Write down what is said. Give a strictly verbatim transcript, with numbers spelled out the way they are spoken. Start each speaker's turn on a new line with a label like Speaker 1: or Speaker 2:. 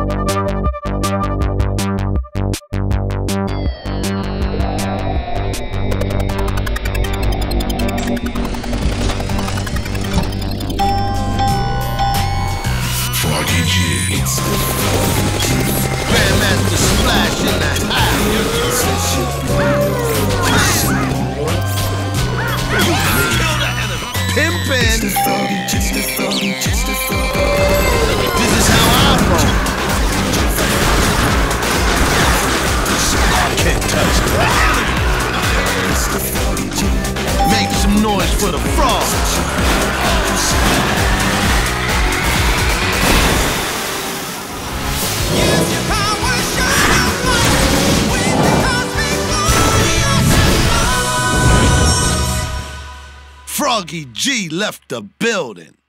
Speaker 1: Froggy G.
Speaker 2: Grandmaster Splash in the house. Kill the enemy. Pimpin'. This is how I roll. Can't touch that. Make some noise for the frog. Froggy G left the building.